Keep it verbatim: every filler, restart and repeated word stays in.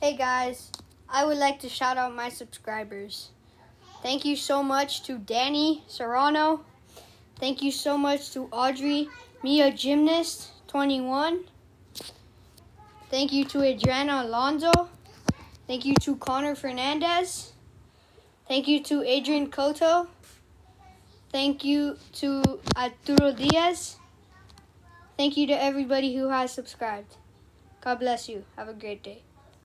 Hey guys, I would like to shout out my subscribers. Thank you so much to Danny Serrano. Thank you so much to Audrey Mia Gymnast twenty-one. Thank you to Adriana Alonso. Thank you to Connor Fernandez. Thank you to Adrian Cotto. Thank you to Arturo Diaz. Thank you to everybody who has subscribed. God bless you. Have a great day.